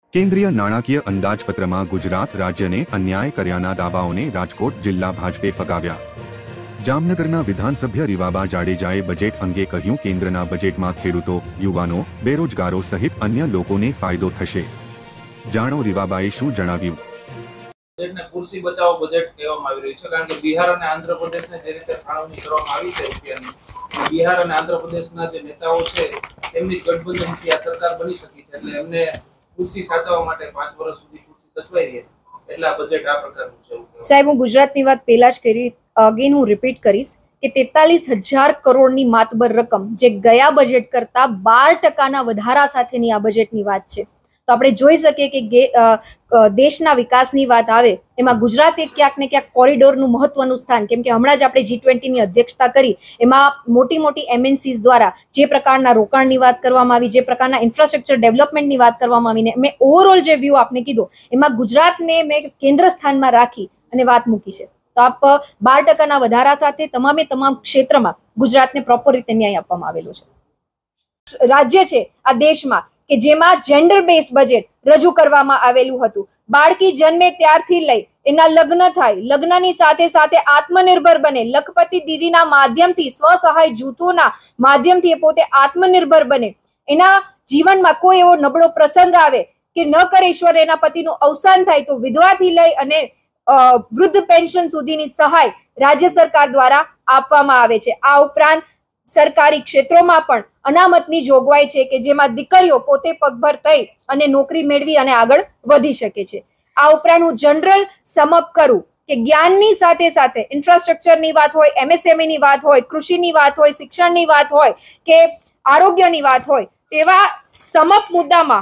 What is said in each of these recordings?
કેન્દ્રીય નાણાકીય અંદાજપત્રમાં ગુજરાત રાજ્યને અન્યાય કર્યાના દાવાઓને રાજકોટ જિલ્લા ભાજપે ફગાવ્યા। જામનગરના વિધાનસભ્ય રીવાબા જાડેજાએ બજેટ અંગે કહ્યું, કેન્દ્રના બજેટમાં ખેડૂતો, યુવાનો, બેરોજગારો સહિત અન્ય લોકોને ફાયદો થશે। જાણો રીવાબાએ શું જણાવ્યું। બજેટને કુર્સી બચાવો બજેટ કહેવામાં આવી રહ્યું છે, કારણ કે બિહાર અને આંધ્રપ્રદેશને જે રીતે ફાળવણી કરવામાં આવી છે રૂપિયાની, બિહાર અને આંધ્રપ્રદેશના જે નેતાઓ છે તેમની ગઠબંધનથી આ સરકાર બની શકી છે, એટલે એમને કુર્સી સાચવવા માટે 5 વર્ષ સુધી કુર્સી સચવાઈ રહે, એટલે આ બજેટ આ પ્રકારનું છે। સાહેબ, હું ગુજરાતની વાત પહેલા જ કરી, અગેન હું રિપીટ કરીશ કે 43,000 કરોડની માતબર રકમ જે ગયા બજેટ કરતા 12% વધારા સાથેની આ બજેટની વાત છે। તો આપણે જોઈ શકીએ કે દેશના વિકાસની વાત આવે એમાં ગુજરાતે ક્યાંક ને ક્યાંક કોરિડોરનું મહત્વનું સ્થાન, કેમ કે હમણાં જ આપણે G20 ની અધ્યક્ષતા કરી, એમાં મોટી મોટી MNCs દ્વારા જે પ્રકારના રોકાણની વાત કરવામાં આવી, જે પ્રકારના ઇન્ફ્રાસ્ટ્રક્ચર ડેવલપમેન્ટની વાત કરવામાં આવીને મેં ઓવરઓલ જે વ્યૂ આપને કીધો એમાં ગુજરાતને મેં કેન્દ્ર સ્થાનમાં રાખી અને વાત મૂકી છે। તો આપ 12%ના વધારા સાથે તમામ ક્ષેત્રમાં ગુજરાતને પ્રોપર રીતે ન્યાય આપવામાં આવેલો છે। રાજ્ય છે આ દેશમાં કે જેમાં જેન્ડર બેઝડ બજેટ રજૂ કરવામાં આવેલું હતું। બાળકી જન્મે ત્યારથી લઈ એના લગ્ન થાય, લગ્નની સાથે સાથે આત્મનિર્ભર બને, લખપતિ દીદીના માધ્યમથી, સ્વસહાય જૂથોના માધ્યમથી એ પોતે આત્મનિર્ભર બને, એના જીવનમાં કોઈ એવો નબળો પ્રસંગ આવે કે ન કરે ઈશ્વર એના પતિનું અવસાન થાય તો વિધવાથી લઈ અને વૃદ્ધ પેન્શન સુધીની સહાય રાજ્ય સરકાર દ્વારા આપવામાં આવે છે। આ ઉપરાંત સરકારી ક્ષેત્રોમાં પણ અનામતની જોગવાઈ છે કે જેમાં દીકરીઓ પોતે પગભર થઈ અને નોકરી મેળવી અને આગળ વધી શકે છે। આ ઉપરાંત હું જનરલ સમઅપ કરું કે જ્ઞાનની સાથે સાથે ઇન્ફ્રાસ્ટ્રક્ચરની વાત હોય, MSME ની વાત હોય, કૃષિની વાત હોય, શિક્ષણની વાત હોય કે આરોગ્યની વાત હોય, તેવા સમઅપ મુદ્દામાં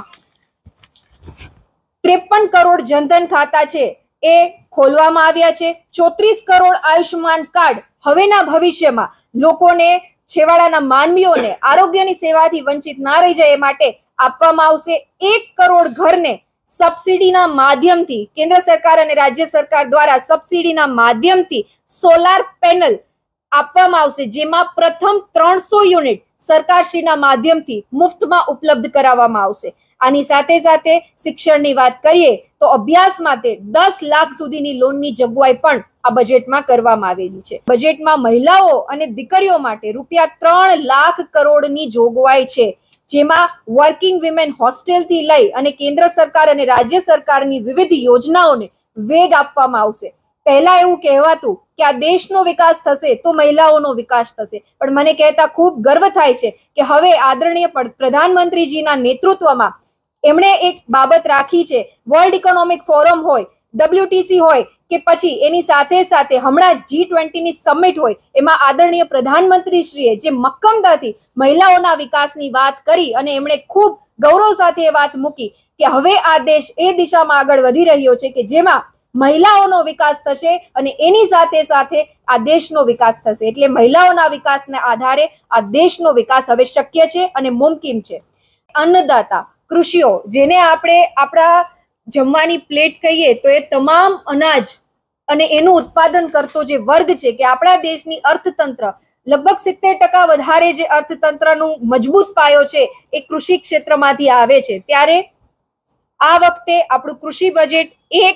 53 કરોડ જનધન ખાતા છે એ ખોલવામાં આવ્યા છે। 34 કરોડ આયુષ્યમાન કાર્ડ હવેના ભવિષ્યમાં લોકોને, છેવાડાના માનવીઓને આરોગ્યની સેવાથી વંચિત ના રહી જાય એ માટે આપવામાં આવશે। 1 કરોડ ઘરને સબસિડીના માધ્યમથી કેન્દ્ર સરકાર અને રાજ્ય સરકાર દ્વારા સબસિડીના માધ્યમથી સોલાર પેનલ આપવામાં આવશે, જેમાં પ્રથમ 300 યુનિટ સરકારશ્રીના માધ્યમથી મુફ્તમાં ઉપલબ્ધ કરાવવામાં આવશે। આની સાથે સાથે શિક્ષણની વાત કરીએ તો અભ્યાસ માટે 10 લાખ સુધીની લોનની જોગવાઈ પણ આ બજેટમાં કરવામાં આવેલી છે। બજેટમાં મહિલાઓ અને દીકરીઓ માટે ₹3 લાખ કરોડની જોગવાઈ છે, જેમાં વર્કિંગ વિમેન હોસ્ટેલથી લઈ અને કેન્દ્ર સરકાર અને રાજ્ય સરકારની વિવિધ યોજનાઓને વેગ આપવામાં આવશે। પહેલા એવું કહેવાતું કે આ દેશનો વિકાસ થશે તો મહિલાઓનો વિકાસ થશે, પણ મને કહેતા ખૂબ ગર્વ થાય છે કે હવે આદરણીય પ્રધાનમંત્રીજીના નેતૃત્વમાં એમણે એક બાબત રાખી છે, વર્લ્ડ ઇકોનોમિક ફોરમ હોય, WTC હોય કે પછી એની સાથે સાથે હમણાં G20 ની સમિટ હોય, એમાં આદરણીય પ્રધાનમંત્રીશ્રીએ જે મક્કમતાથી મહિલાઓના વિકાસની વાત કરી અને એમણે ખૂબ ગૌરવ સાથે એ વાત મૂકી કે હવે આ દેશ એ દિશામાં આગળ વધી રહ્યો છે કે જેમાં મહિલાઓનો વિકાસ થશે અને એની સાથે સાથે આ દેશનો વિકાસ થશે। એટલે મહિલાઓના વિકાસના આધારે આ દેશનો વિકાસ હવે શક્ય છે અને મુમકિન છે। અન્નદાતા કૃષિઓ, જેને આપણે આપણા જમવાની પ્લેટ કહીએ તો એ તમામ અનાજ અને એનું ઉત્પાદન કરતો જે વર્ગ છે કે આપણા દેશની અર્થતંત્ર લગભગ 70% વધારે જે અર્થતંત્રનું મજબૂત પાયો છે એ કૃષિ ક્ષેત્રમાંથી આવે છે। ત્યારે આ વખતે આપણું કૃષિ બજેટ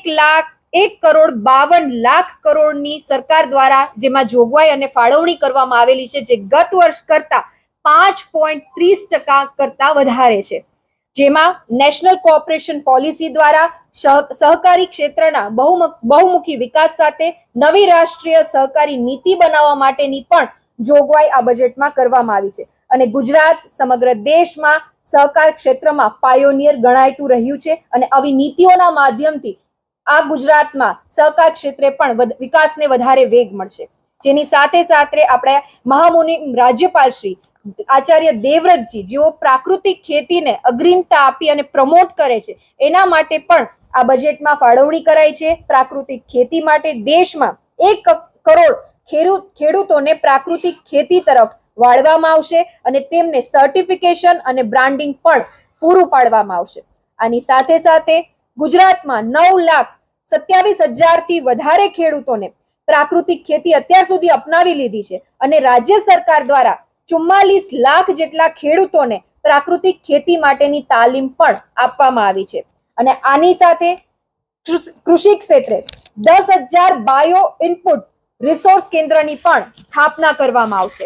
1,52,00,000 કરોડની સરકાર દ્વારા જેમાં જોગવાઈ અને ફાળવણી કરવામાં આવેલી છે, જે ગત વર્ષ કરતા 5.30% કરતા વધારે છે। જેમાં નેશનલ કોઓપરેશન પોલિસી દ્વારા સહકારી ક્ષેત્રના બહુમુખી વિકાસ સાથે નવી રાષ્ટ્રીય સહકારી નીતિ બનાવવા માટેની પણ જોગવાઈ આ બજેટમાં કરવામાં આવી છે। અને ગુજરાત સમગ્ર દેશમાં સહકાર ક્ષેત્રમાં પાયોનિયર ગણાયતું રહ્યું છે અને આવી નીતિઓના માધ્યમથી આ ગુજરાતમાં સહકાર ક્ષેત્રે પણ વિકાસને વધારે વેગ મળશે। જેની સાથે સાથે આપણે મહામુનિ રાજ્યપાલ શ્રી આચાર્ય દેવવ્રતજી જેઓ પ્રાકૃતિક ખેતીને અગ્રિમતા આપી અને પ્રમોટ કરે છે, એના માટે પણ આ બજેટમાં ફાળવણી કરાઈ છે। પ્રાકૃતિક ખેતી માટે દેશમાં 1 કરોડ ખેડૂતોને પ્રાકૃતિક ખેતી તરફ વાળવામાં આવશે અને તેમને સર્ટિફિકેશન અને બ્રાન્ડિંગ પણ પૂરું પાડવામાં આવશે। આની સાથે સાથે ગુજરાતમાં 9,27,000 થી વધારે ખેડૂતોને પ્રાકૃતિક ખેતી અત્યાર સુધી અપનાવી લીધી છે અને રાજ્ય સરકાર દ્વારા 44 લાખ જેટલા ખેડૂતોને પ્રાકૃતિક ખેતી માટેની તાલીમ પણ આપવામાં આવી છે। અને આની સાથે કૃષિ ક્ષેત્રે 10,000 બાયો ઇનપુટ રિસોર્સ કેન્દ્રની પણ સ્થાપના કરવામાં આવશે.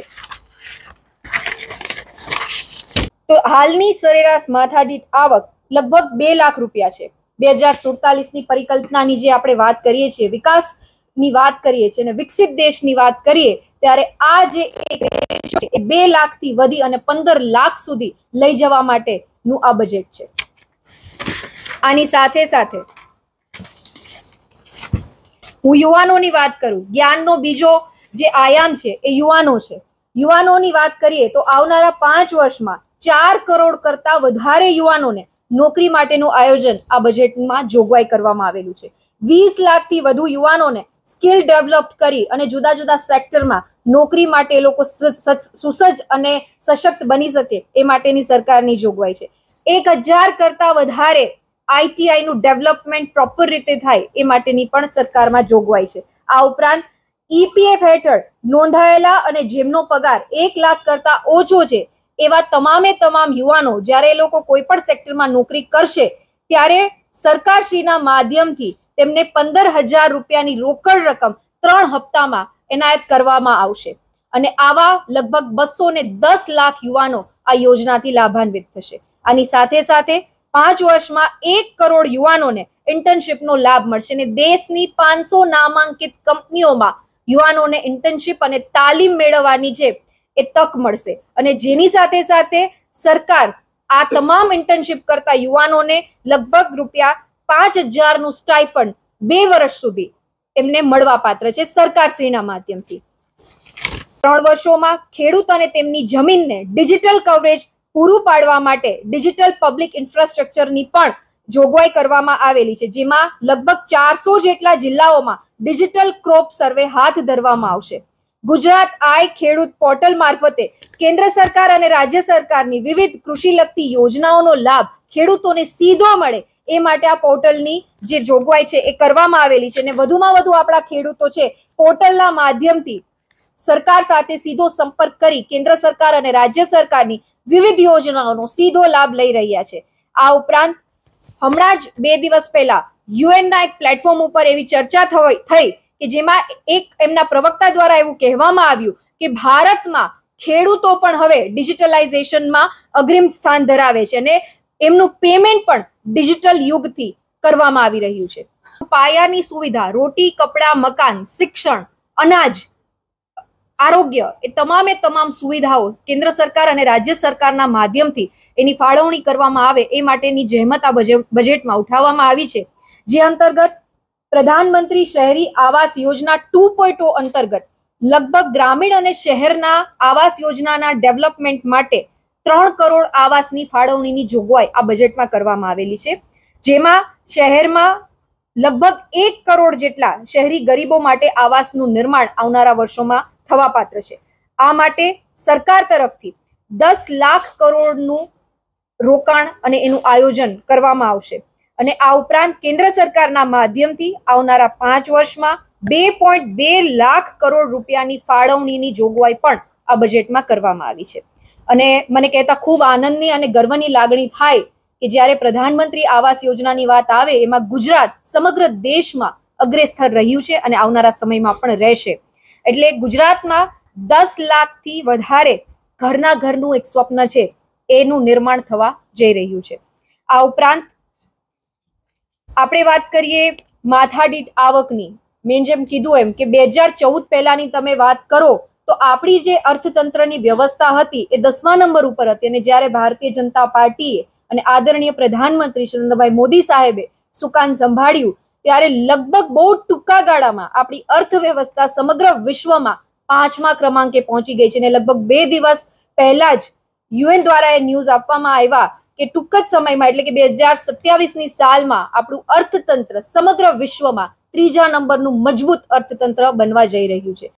તો હાલની સરેરાશ માથાદીઠ આવક લગભગ 2 લાખ રૂપિયા છે. 2047ની પરિકલ્પનાની જે આપણે વાત કરીએ છીએ, વિકાસની વાત કરીએ છીએ અને વિકસિત દેશની વાત કરીએ ત્યારે આ જે 2 લાખથી વધી અને 15 લાખ સુધી લઈ જવા માટેનું આ બજેટ છે. આની સાથે સાથે હું યુવાનોની વાત કરું, જ્ઞાનનો બીજો જે આયામ છે એ યુવાનો છે. યુવાનોની વાત કરીએ તો આવનારા 5 વર્ષમાં 4 કરોડ કરતા વધારે યુવાનોને નોકરી માટેનું આયોજન આ બજેટમાં જોગવાઈ કરવામાં આવેલું છે. 20 લાખથી વધુ યુવાનોને સ્કિલ ડેવલપ કરી અને જુદા જુદા સેક્ટરમાં નોકરી માટે લોકો સુસજ્જ અને સશક્ત બની શકે એ માટેની સરકારની જોગવાઈ છે. 1000 કરતા વધારે ITI નું ડેવલપમેન્ટ પ્રોપર રીતે થાય એ માટેની પણ સરકારમાં જોગવાઈ છે. આ ઉપરાંત EPF હેઠળ નોંધાયેલા અને જેમનો પગાર 1 લાખ કરતા ઓછો છે એવા તમામ યુવાનો જ્યારે એ લોકો કોઈ પણ સેક્ટરમાં નોકરી કરશે ત્યારે સરકારશ્રીના માધ્યમથી તેમને 15,000 રૂપિયાની રોકડ રકમ 3 હપ્તામાં એનાયત કરવામાં આવશે. અને આવા લગભગ 210 લાખ યુવાનો આ યોજનાથી લાભાન્વિત થશે. આની સાથે સાથે 5 વર્ષમાં 1 કરોડ યુવાનોને ઇન્ટર્નશીપનો લાભ મળશે અને દેશની 500 નામાંકિત કંપનીઓમાં યુવાનોને ઇન્ટર્નશીપ અને તાલીમ મેળવવાની છે એ તક મળશે. અને જેની સાથે સાથે સરકાર આ તમામ ઇન્ટર્નશીપ કરતા યુવાનોને લગભગ ₹5,000 નું સ્ટાઇફંડ 2 વર્ષ સુધી એમને મળવા પાત્ર છે સરકારશ્રીના માધ્યમથી. 3 વર્ષોમાં ખેડૂત અને તેમની જમીનને ડિજિટલ કવરેજ પૂરું પાડવા માટે ડિજિટલ પબ્લિક ઇન્ફ્રાસ્ટ્રક્ચરની પણ જોગવાઈ કરવામાં આવેલી છે, જેમાં લગભગ 400 જેટલા જિલ્લાઓમાં ડિજિટલ ક્રોપ સર્વે હાથ ધરવામાં આવશે. ગુજરાત આય ખેડૂત પોર્ટલ મારફતે કેન્દ્ર સરકાર અને રાજ્ય સરકારની વિવિધ કૃષિલક્ષી યોજનાઓનો લાભ ખેડૂતોને સીધો મળે એ માટે આ પોર્ટલની જે જોગવાઈ છે એ કરવામાં આવેલી છે. અને વધુમાં વધુ આપણા ખેડૂતો છે પોર્ટલના માધ્યમથી સરકાર સાથે સીધો સંપર્ક કરી કેન્દ્ર સરકાર અને રાજ્ય સરકારની વિવિધ યોજનાઓનો સીધો લાભ લઈ રહ્યા છે. આ ઉપરાંત હમણાં જ 2 દિવસ પહેલા યુએનના એક પ્લેટફોર્મ ઉપર એવી ચર્ચા થઈ કે જેમાં એક એમના પ્રવક્તા દ્વારા એવું કહેવામાં આવ્યું કે ભારતમાં ખેડૂતો પણ હવે ડિજિટલાઇઝેશનમાં અગ્રીમ સ્થાન ધરાવે છે અને એમનું પેમેન્ટ પણ ડિજિટલ યુગથી કરવામાં આવી રહ્યું છે. પાયાની સુવિધા, રોટી, કપડા, મકાન, શિક્ષણ, અનાજ, આરોગ્ય એ તમામ સુવિધાઓ કેન્દ્ર સરકાર અને રાજ્ય સરકારના માધ્યમથી એની ફાળવણી કરવામાં આવે એ માટેની જહેમત આ બજેટમાં ઉઠાવવામાં આવી છે. જે અંતર્ગત પ્રધાનમંત્રી શહેરી આવાસ યોજના 2.0 અંતર્ગત લગભગ ગ્રામીણ અને શહેરના આવાસ યોજનાના ડેવલપમેન્ટ માટે 3 કરોડ આવાસની ફાળવણીની જોગવાઈ આ બજેટમાં કરવામાં આવેલી છે, જેમાં શહેરમાં લગભગ 1 કરોડ જેટલા શહેરી ગરીબો માટે આવાસનું નિર્માણ આવનારા વર્ષોમાં થવા પાત્ર છે. આ માટે સરકાર તરફથી 10 લાખ કરોડનું રોકાણ અને એનું આયોજન કરવામાં આવશે. અને આ ઉપરાંત કેન્દ્ર સરકારના માધ્યમથી આવનારા 5 વર્ષમાં 2.2 લાખ કરોડ રૂપિયાની ફાળવણીની જોગવાઈ પણ આ બજેટમાં કરવામાં આવી છે. અને મને કહેતા ખૂબ આનંદની અને ગર્વની લાગણી થાય કે જ્યારે પ્રધાનમંત્રી આવાસ યોજનાની વાત આવે એમાં ગુજરાત સમગ્ર દેશમાં અગ્રેસર રહ્યું છે અને આવનારા સમયમાં પણ રહેશે. એટલે ગુજરાતમાં 10 લાખથી વધારે ઘરનું એક સ્વપ્ન છે એનું નિર્માણ થવા જઈ રહ્યું છે. આ ઉપરાંત આપણે વાત કરીએ માથાદીઠ આવકની. મેં જેમ કીધું એમ કે 2014 પહેલાની તમે વાત કરો તો આપણી જે અર્થતંત્રની વ્યવસ્થા હતી એ 10મા નંબર ઉપર હતી અને જ્યારે ભારતીય જનતા પાર્ટીએ અને આદરણીય પ્રધાનમંત્રી શ્રી નરેન્દ્રભાઈ મોદી સાહેબે સુકાન સંભાળ્યું ત્યારે લગભગ બહુ ટૂંકા ગાળામાં આપણી અર્થવ્યવસ્થા સમગ્ર વિશ્વમાં 5મા ક્રમાંકે પહોંચી ગઈ છે. અને લગભગ 2 દિવસ પહેલા જ UN દ્વારા એ ન્યૂઝ આપવામાં આવ્યા કે ટૂંક જ સમયમાં એટલે કે 2027ની સાલમાં આપણું અર્થતંત્ર સમગ્ર વિશ્વમાં 3જા નંબરનું મજબૂત અર્થતંત્ર બનવા જઈ રહ્યું છે.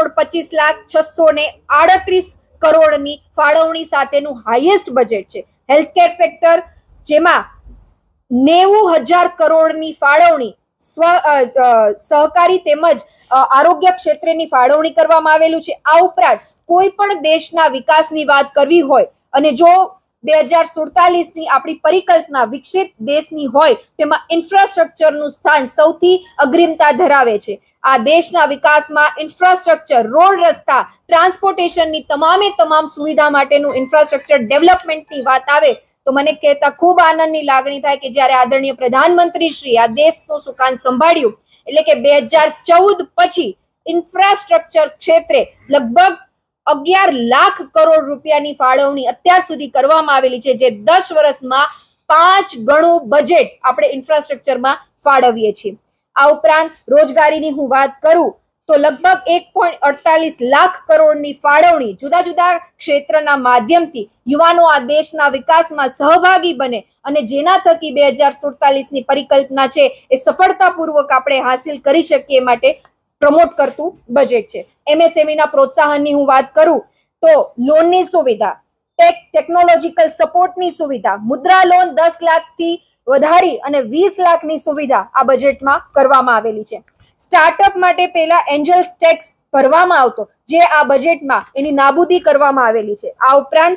1,25,638 કરોડની ફાળવણી સાથેનું હાઈએસ્ટ બજેટ છે. હેલ્થકેર સેક્ટર જેમાં 90,000 કરોડની ફાળવણી સહકારી તેમજ આરોગ્ય ક્ષેત્રની ફાળવણી કરવામાં આવેલું છે. આ ઉપરાંત કોઈ પણ દેશના વિકાસની વાત કરવી હોય અને જો 2047ની આપણી પરિકલ્પના વિકસિત દેશની હોય તેમાં ઇન્ફ્રાસ્ટ્રક્ચરનું સ્થાન સૌથી અગ્રિમતા ધરાવે છે. આ દેશના વિકાસમાં ઇન્ફ્રાસ્ટ્રક્ચર, રોડ, રસ્તા, ટ્રાન્સપોર્ટેશનની તમામ સુવિધા માટેનું ઇન્ફ્રાસ્ટ્રક્ચર ડેવલપમેન્ટની વાત આવે તો મને કહેતા ખૂબ આનંદની લાગણી થાય કે જ્યારે આદરણીય પ્રધાનમંત્રી શ્રી આ દેશનું સુકાન સંભાળ્યું એટલે કે 2014 પછી ઇન્ફ્રાસ્ટ્રક્ચર ક્ષેત્રે લગભગ 11 લાખ કરોડ રૂપિયાની ફાળવણી અત્યાર સુધી કરવામાં આવેલી છે, જે 10 વર્ષમાં 5 ગણું બજેટ આપણે ઇન્ફ્રાસ્ટ્રક્ચરમાં ફાળવીએ છીએ. આ ઉપરાંત રોજગારીની હું વાત કરું તો લગભગ 1.48 લાખ કરોડની ફાળવણી જુદા જુદા ક્ષેત્રના માધ્યમથી યુવાનો આ દેશના વિકાસમાં સહભાગી બને અને જેના થકી 2047ની પરિકલ્પના છે એ સફળતાપૂર્વક આપણે હાસિલ કરી શકીએ માટે પ્રમોટ કરતું બજેટ છે. એમએસએમઈના પ્રોત્સાહનની હું વાત કરું તો લોનની સુવિધા, ટેકનોલોજીકલ સપોર્ટની સુવિધા, મુદ્રા લોન 10 લાખથી વધારી અને 20 લાખની સુવિધા આ બજેટમાં કરવામાં આવેલી છે. સ્ટાર્ટઅપ માટે પહેલા એન્જલ્સ ટેક્સ ભરવામાં આવતો જે આ બજેટમાં એની નાબૂદી કરવામાં આવેલી છે. આ ઉપરાંત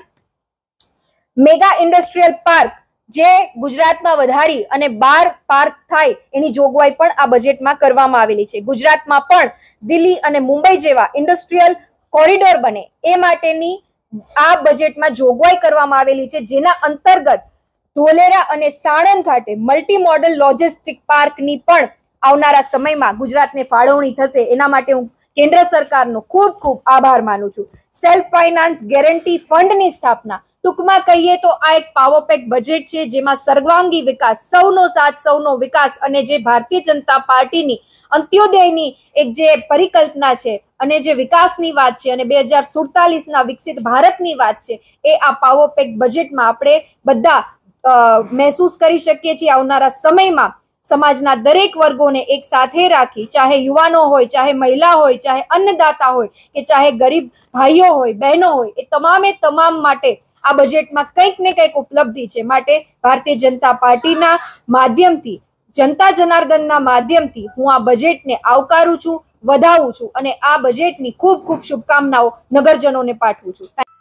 મેગા ઇન્ડસ્ટ્રીયલ પાર્ક જે ગુજરાતમાં વધારી અને 12 પાર્ક થાય એની જોગવાઈ પણ આ બજેટમાં કરવામાં આવેલી છે. ગુજરાતમાં પણ દિલ્હી અને મુંબઈ જેવા ઇન્ડસ્ટ્રીયલ કોરિડોર બને એ માટેની આ બજેટમાં જોગવાઈ કરવામાં આવેલી છે, જેના અંતર્ગત ધોલેરા અને સાણંદ ખાતે મલ્ટી મોડલ લોજિસ્ટિક પાર્કની પણ આવનારા સમયમાં ગુજરાતને ફાળવણી થશે. એના માટે હું કેન્દ્ર સરકારનો ખૂબ ખૂબ આભાર માનું છું. સેલ્ફ ફાઇનાન્સ ગેરંટી ફંડની સ્થાપના, ટૂંકમાં કહીએ તો આ એક પાવરપેક બજેટ છે જેમાં સર્વાંગી વિકાસ, સૌનો સાથ સૌનો વિકાસ અને જે ભારતીય જનતા પાર્ટીની અંત્યોદયની એક જે પરિકલ્પના છે અને જે વિકાસની વાત છે અને 2047ના વિકસિત ભારતની વાત છે એ આ પાવરપેક બજેટમાં આપણે બધા મહેસૂસ કરી શકીએ છીએ. આવનારા સમયમાં સમાજના દરેક વર્ગોને એક સાથે રાખી, ચાહે યુવાનો હોય, ચાહે મહિલા હોય, ચાહે અન્નદાતા હોય કે ચાહે ગરીબ ભાઈઓ હોય, બહેનો હોય, એ તમામ માટે આ બજેટમાં કંઈક ને કંઈક ઉપલબ્ધિ છે. માટે ભારતીય જનતા પાર્ટીના માધ્યમથી, જનતા જનાર્દનના માધ્યમથી હું આ બજેટને આવકારું છું, વધાવું છું અને આ બજેટની ખૂબ ખૂબ શુભકામનાઓ નગરજનોને પાઠવું છું.